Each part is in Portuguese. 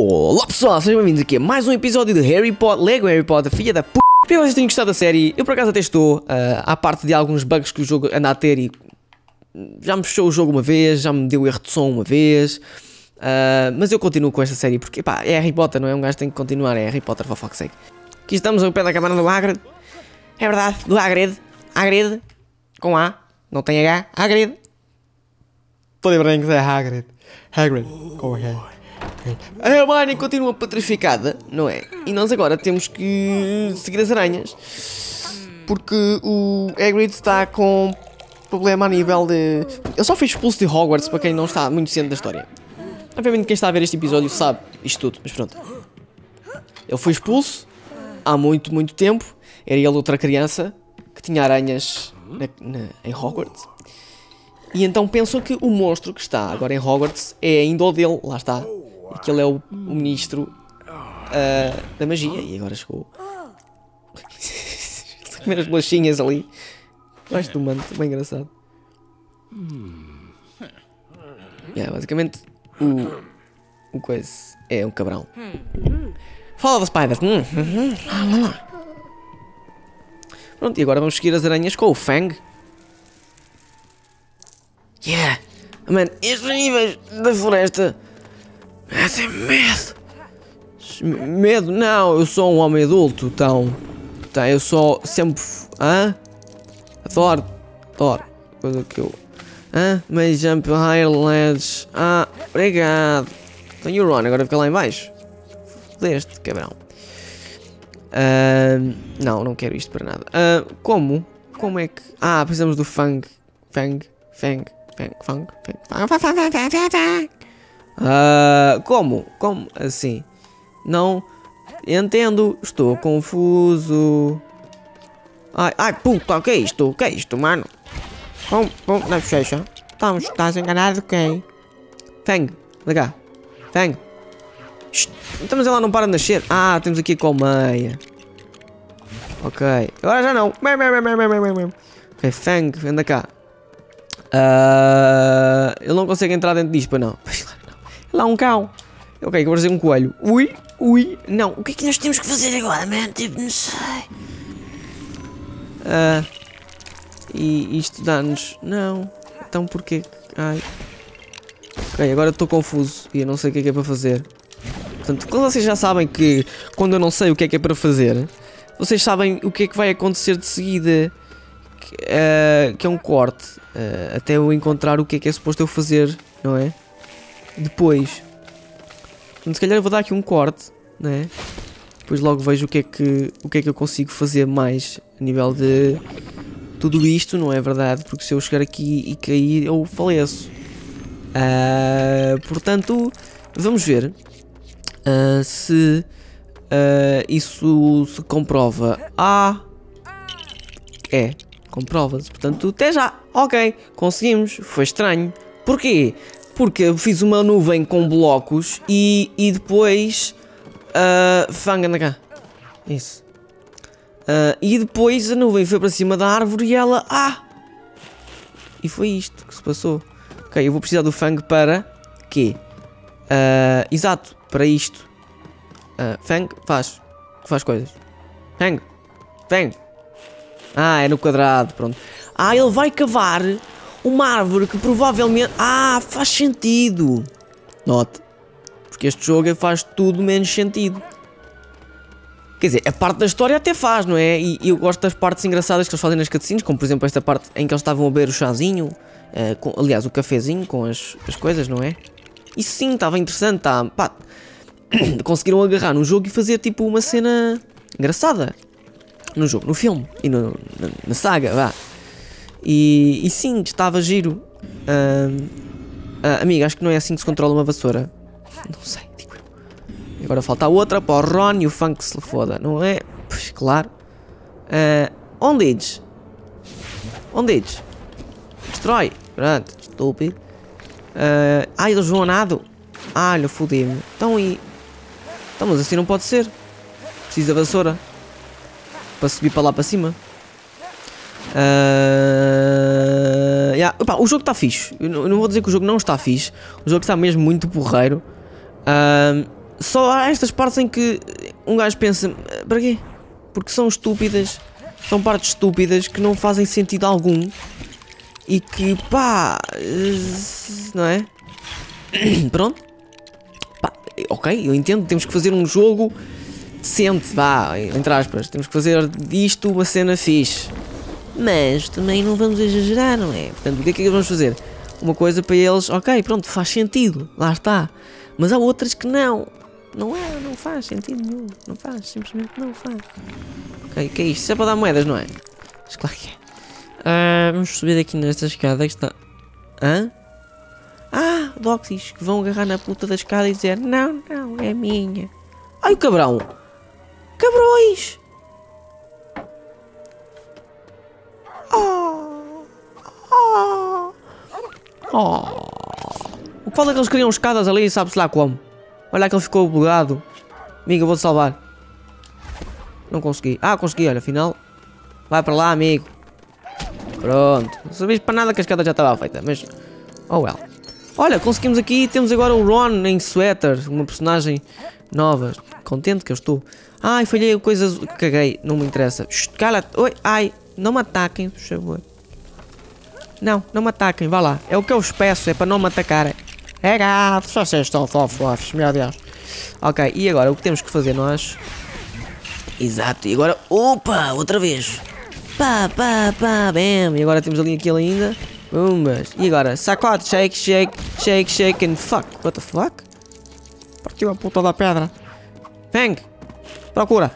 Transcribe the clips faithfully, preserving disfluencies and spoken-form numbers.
Olá pessoal, sejam bem-vindos aqui a mais um episódio de Harry Potter, Lego Harry Potter, filha da p***. Espero que vocês tenham gostado da série. Eu por acaso até estou, uh, à parte de alguns bugs que o jogo anda a ter e já me fechou o jogo uma vez, já me deu erro de som uma vez, uh, mas eu continuo com esta série porque pá, é Harry Potter, não é? Um gajo tem que continuar, é Harry Potter, for fuck's sake. Aqui estamos ao pé da cabana do Hagrid, é verdade, do Hagrid, Hagrid, com A, não tem H, Hagrid. Podem ver que é Hagrid, Hagrid, com H. A Hermione continua petrificada, não é? E nós agora temos que seguir as aranhas, porque o Hagrid está com problema a nível de... Ele só foi expulso de Hogwarts, para quem não está muito ciente da história. Obviamente quem está a ver este episódio sabe isto tudo, mas pronto. Ele foi expulso há muito, muito tempo. Era ele outra criança que tinha aranhas na, na, em Hogwarts. E então pensam que o monstro que está agora em Hogwarts é ainda o dele, lá está. E que ele é o, o ministro uh, da magia. E agora chegou. Está a comer as bolachinhas ali. Debaixo do manto, bem engraçado. Yeah, basicamente, o, o coisa é um cabrão. Follow the spiders. Pronto, e agora vamos seguir as aranhas com o Fang. Yeah, man, estes níveis da floresta metem medo. Medo? Não, eu sou um homem adulto, então. Então eu sou sempre. Hã? Adoro, adoro. Coisa que eu. Hã? May jump higher ledge. Ah, obrigado. Então you run, agora fica lá em baixo. Fodeste, cabrão. Uh, não, não quero isto para nada. Uh, como? Como é que. Ah, precisamos do Fang. Fang, Fang. Fang, fang, fang. Uh, como? Como assim? Não entendo, estou confuso. Ai, ai, puta, o que é isto? O que é isto, mano? Pum, pum, na bochecha. Estamos, estás enganado, quem? Fang, liga. Fang. Estamos ela não para de nascer. Ah, temos aqui a colmeia. Ok, agora já não. Ok, Fang, anda cá. Uh, ele não consegue entrar dentro disto, não. Lá um cão. Ok, agora fazer um coelho. Ui, ui. Não, o que é que nós temos que fazer agora, man? Tipo, não sei. Uh, e isto dá-nos... Não. Então porquê? Ai. Ok, agora estou confuso e eu não sei o que é que é para fazer. Portanto, quando vocês já sabem que quando eu não sei o que é que é para fazer, vocês sabem o que é que vai acontecer de seguida. Uh, que é um corte uh, até eu encontrar o que é que é suposto eu fazer, não é? Depois, então, se calhar eu vou dar aqui um corte, não é? Depois logo vejo o que é que o que é que eu consigo fazer mais a nível de tudo isto, não é verdade? Porque se eu chegar aqui e cair eu faleço. Uh, portanto, vamos ver uh, se uh, isso se comprova. Ah, é. Comprova-se, portanto, até já. Ok, conseguimos. Foi estranho. Porquê? Porque eu fiz uma nuvem com blocos e, e depois... Uh, Fang, anda cá. Isso. Uh, e depois a nuvem foi para cima da árvore e ela... Ah! E foi isto que se passou. Ok, eu vou precisar do Fang para... Quê? Uh, exato, para isto. Uh, Fang, faz. Faz coisas. Fang. Fang. Ah, é no quadrado, pronto. Ah, ele vai cavar uma árvore que provavelmente... Ah, faz sentido. Note. Porque este jogo faz tudo menos sentido. Quer dizer, a parte da história até faz, não é? E, e eu gosto das partes engraçadas que eles fazem nas cutscenes, como por exemplo esta parte em que eles estavam a beber o chazinho. Uh, com, aliás, o cafezinho com as, as coisas, não é? Isso sim, estava interessante, tá, pá. Conseguiram agarrar no jogo e fazer tipo uma cena engraçada. No jogo, no filme e no, na, na saga, vá. E, e sim, estava giro. Uh, uh, amiga, acho que não é assim que se controla uma vassoura. Não sei, digo eu. Agora falta a outra para o Ron e o Fang que se foda, não é? Pois, claro. Uh, onde eles? Onde eles? Destrói. Pronto, estúpido. Uh, ai, eles vão a nado. Ah, olha, fodi-me. Então e... Então, mas assim não pode ser. Precisa da vassoura para subir para lá para cima. Uh, yeah. Opa, o jogo está fixe. Eu não, eu não vou dizer que o jogo não está fixe. O jogo está mesmo muito porreiro. Uh, Só há estas partes em que um gajo pensa, para quê? Porque são estúpidas, são partes estúpidas que não fazem sentido algum e que pá, não é? Pronto, pá, ok, eu entendo, temos que fazer um jogo decente, vá, entre aspas, temos que fazer disto uma cena fixe, mas também não vamos exagerar, não é? Portanto, o que é que vamos fazer? Uma coisa para eles, ok, pronto, faz sentido, lá está, mas há outras que não. Não é, não faz sentido nenhum. Não faz, simplesmente não faz. Ok, que é isto? Isso é para dar moedas, não é? Mas claro que é. Uh, vamos subir aqui nesta escada que está. Hã? Ah, Doxys que vão agarrar na puta da escada e dizer: não, não, é minha. Ai, o cabrão! Cabrões! Oh! Oh! Oh! O qual é que eles criam escadas ali, sabe-se lá como? Olha que ele ficou bugado. Amigo, eu vou-te salvar. Não consegui. Ah, consegui, olha, afinal. Vai para lá, amigo. Pronto. Não sabias para nada que a escada já estava feita, mas... Oh, well. Olha, conseguimos aqui. Temos agora o Ron em sweater. Uma personagem nova. Contente que eu estou. Ai, falhei coisas... Caguei. Não me interessa. Cala-te. Oi, ai. Não me ataquem, por favor. Não, não me ataquem. Vá lá. É o que eu vos peço. É para não me atacarem. É gato, só vocês estão fofos, meu Deus. Ok, e agora o que temos que fazer nós? Exato, e agora, opa, outra vez. Pá, pá, pá, bam. E agora temos ali aquilo ainda. Bombas. E agora, sacode, shake, shake, shake, shake and fuck. What the fuck? Partiu a puta da pedra. Fang, procura.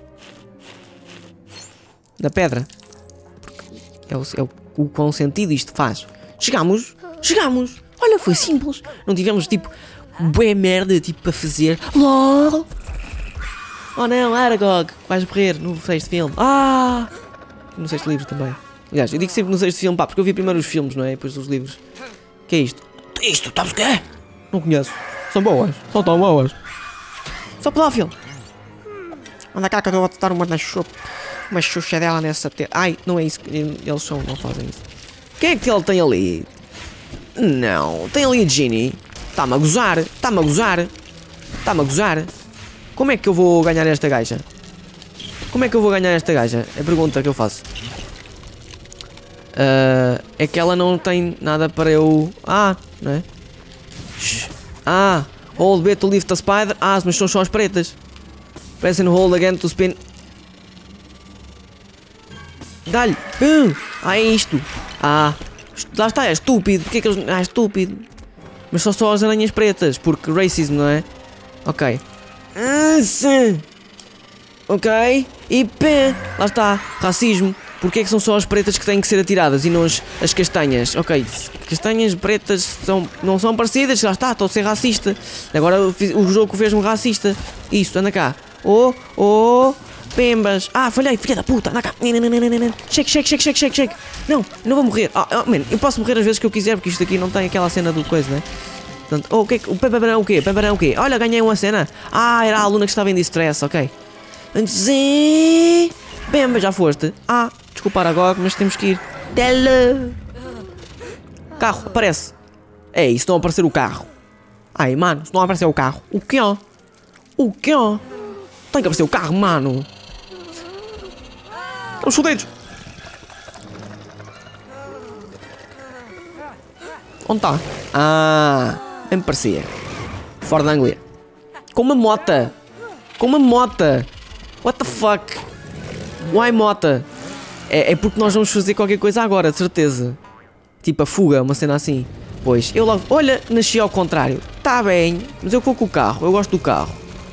Da pedra. É o, é o, o quão sentido isto faz. Chegamos, chegamos. Olha, foi simples. Não tivemos tipo bué merda tipo para fazer. LOL. Oh não, Aragog, vais morrer no sexto filme. Ah! No sexto livro também. Aliás, eu digo sempre no sexto filme, pá, porque eu vi primeiro os filmes, não é? Depois os livros. Que é isto? Isto, sabes o que é? Não conheço. São boas. São tão boas. Só pedófilo. Anda cá que eu vou dar uma na chupa. Uma xuxa dela nessa te... Ai, não é isso que eles são, não fazem isso. Quem é que ele tem ali? Não, tem ali a Ginny. Está-me a gozar, está-me a gozar. Está-me a gozar. Como é que eu vou ganhar esta gaja? Como é que eu vou ganhar esta gaja? É a pergunta que eu faço. Uh, é que ela não tem nada para eu... Ah, não é? Shhh. Ah, hold B to lift the spider. Ah, mas são só as pretas. Press and hold again to spin. Dá-lhe. Uh, ah, é isto. Ah, lá está, é estúpido. Porquê que eles... Ah, é estúpido. Mas só só as aranhas pretas. Porque racismo, não é? Ok. Ah, sim. Ok. E pé. Lá está. Racismo. Porquê é que são só as pretas que têm que ser atiradas e não as, as castanhas? Ok. Castanhas pretas são, não são parecidas. Lá está. Estou a ser racista. Agora o, o jogo fez-me racista. Isso. Anda cá. Oh. Oh. Pembas. Ah, falhei. Filha da puta. Anda cá. Shake, shake, shake, shake, shake, shake. Não. Não vou morrer. Ah, oh, man, eu posso morrer às vezes que eu quiser. Porque isto aqui não tem aquela cena do coisa, né? Portanto, oh, o que é que... O pembarão o quê? Pembarão o quê? Olha, ganhei uma cena. Ah, era a aluna que estava em distress. Ok. Antes... Pemba, já foste. Ah, desculpa agora, mas temos que ir. Tela. Carro, aparece. É isso, não aparecer o carro. Ai, mano, se não aparecer o carro. O que é? O que é? Tem que aparecer o carro, mano. Estamos fodidos. Onde está? Ah, nem me parecia. Fora da Anglia. Com uma mota. Com uma mota. What the fuck? Why mota? É, é porque nós vamos fazer qualquer coisa agora, de certeza. Tipo a fuga, uma cena assim. Pois, eu logo... Olha, nasci ao contrário. Tá bem, mas eu vou com o carro. Eu gosto do carro.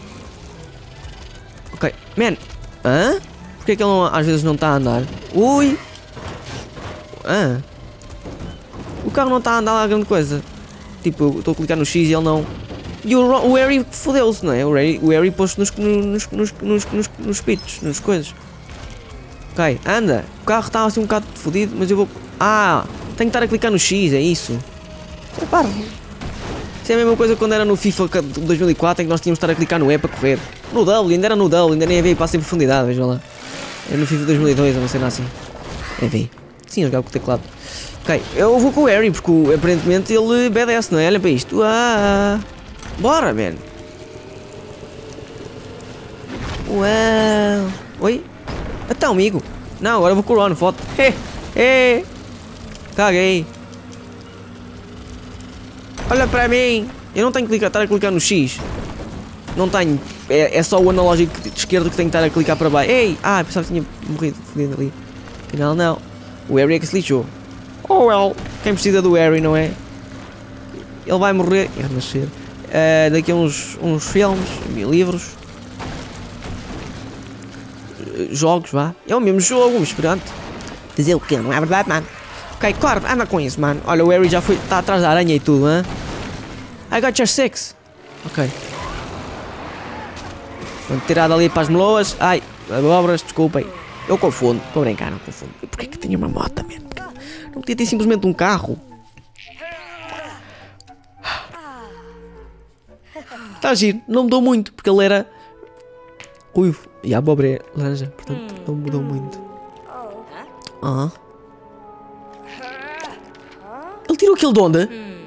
Ok. Man. Hã? Porquê que ele não, às vezes não está a andar? Ui. Hã? O carro não está a andar lá grande coisa. Tipo, eu estou a clicar no X e ele não... E o, o Harry fodeu-se, não é? O Harry, o Harry pôs-se nos, nos, nos, nos, nos, nos pitos, nas coisas. Ok, anda. O carro está assim um bocado fodido, mas eu vou... Ah, tenho que estar a clicar no X, é isso. É parvo. Isso é a mesma coisa quando era no FIFA de dois mil e quatro, em que nós tínhamos de estar a clicar no E para correr. No W, ainda era no W, ainda nem havia passo em profundidade, vejam lá. Era no FIFA de dois mil e dois, não sei assim. Enfim. Sim, eu jogava com o teclado. Ok, eu vou com o Harry, porque aparentemente ele B D S, não é? Olha para isto. Ah, bora, man. Uau. Oi? Então, amigo. Não, agora eu vou com o Ron, foto. He, he. Caguei. Olha para mim. Eu não tenho que clicar, estar a clicar no X. Não tenho. É, é só o analógico de esquerda que tenho que estar a clicar para baixo. Ei! Ah, pensava que tinha morrido fodido ali. Afinal, não. O Harry é que se lixou. Oh well. Quem precisa do Harry, não é? Ele vai morrer e renascer. Uh, daqui a uns, uns filmes, livros. Jogos, vá. É o mesmo jogo, mas pronto. Dizer o quê? Não é verdade, mano? Ok, claro, anda com isso, mano. Olha, o Harry já foi. Está atrás da aranha e tudo, hein? I got your six. Ok. Vamos tirar dali para as meloas. Ai, abóboras, desculpem. Eu confundo. Estou a brincar, não confundo. Porquê que tinha uma moto, mesmo? Não podia ter simplesmente um carro. Está a giro. Não mudou muito, porque ele era ruivo. E a abóbora é laranja, portanto não mudou muito. Ah. Ele tirou aquilo de onde?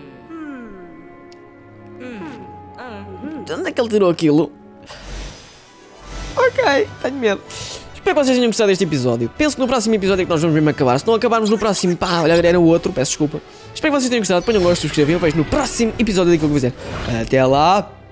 De onde é que ele tirou aquilo? Ok, tenho medo. Espero que vocês tenham gostado deste episódio. Penso que no próximo episódio é que nós vamos mesmo acabar. Se não acabarmos no próximo, pá, olha, era o outro, peço desculpa. Espero que vocês tenham gostado. Ponham um gosto, subscrevam. Eu vejo no próximo episódio daquilo que eu fizer. Até lá.